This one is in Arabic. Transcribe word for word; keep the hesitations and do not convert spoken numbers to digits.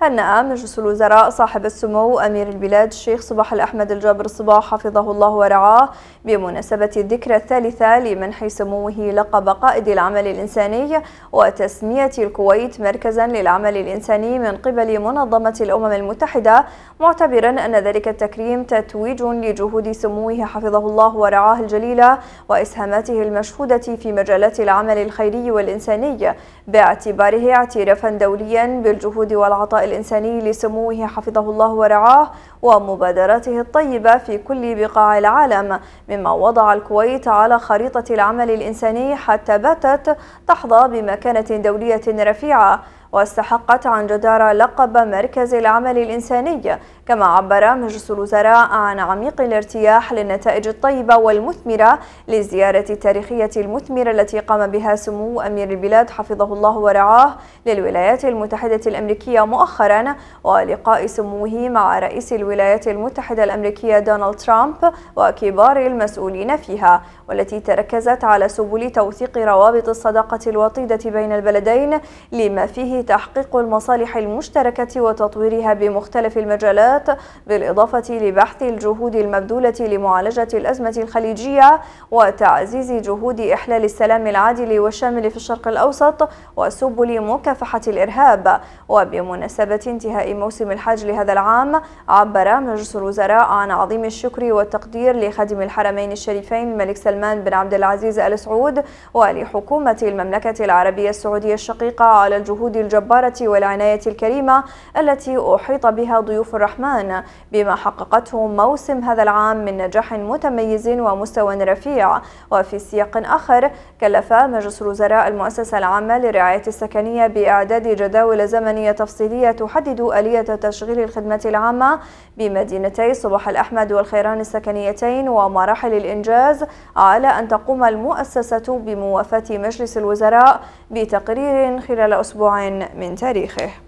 هنأ مجلس الوزراء صاحب السمو أمير البلاد الشيخ صباح الأحمد الجابر الصباح حفظه الله ورعاه بمناسبة الذكرى الثالثة لمنح سموه لقب قائد العمل الإنساني وتسمية الكويت مركزا للعمل الإنساني من قبل منظمة الأمم المتحدة، معتبرا أن ذلك التكريم تتويج لجهود سموه حفظه الله ورعاه الجليلة وإسهاماته المشهودة في مجالات العمل الخيري والإنساني، باعتباره اعترافا دوليا بالجهود والعطاء الإنساني لسموه حفظه الله ورعاه ومبادراته الطيبة في كل بقاع العالم، مما وضع الكويت على خريطة العمل الإنساني حتى باتت تحظى بمكانة دولية رفيعة واستحقت عن جدارة لقب مركز العمل الإنساني. كما عبر مجلس الوزراء عن عميق الارتياح للنتائج الطيبة والمثمرة للزيارة التاريخية المثمرة التي قام بها سمو أمير البلاد حفظه الله ورعاه للولايات المتحدة الأمريكية مؤخرا، ولقاء سموه مع رئيس الولايات المتحدة الأمريكية دونالد ترامب وكبار المسؤولين فيها، والتي تركزت على سبل توثيق روابط الصداقة الوطيدة بين البلدين لما فيه تحقيق المصالح المشتركة وتطويرها بمختلف المجالات، بالإضافة لبحث الجهود المبذولة لمعالجة الأزمة الخليجية وتعزيز جهود إحلال السلام العادل والشامل في الشرق الأوسط وسبل مكافحة الإرهاب. وبمناسبة انتهاء موسم الحج لهذا العام، عبر مجلس الوزراء عن عظيم الشكر والتقدير لخادم الحرمين الشريفين الملك سلمان بن عبد العزيز آل سعود ولحكومة المملكة العربية السعودية الشقيقة على الجهود الجبارة والعناية الكريمة التي أحيط بها ضيوف الرحمن بما حققته موسم هذا العام من نجاح متميز ومستوى رفيع. وفي سياق آخر، كلف مجلس الوزراء المؤسسة العامة للرعاية السكنية بإعداد جداول زمنية تفصيلية تحدد آلية تشغيل الخدمات العامة بمدينتي صباح الأحمد والخيران السكنيتين ومراحل الإنجاز، على أن تقوم المؤسسة بموافاة مجلس الوزراء بتقرير خلال أسبوع من تاريخه.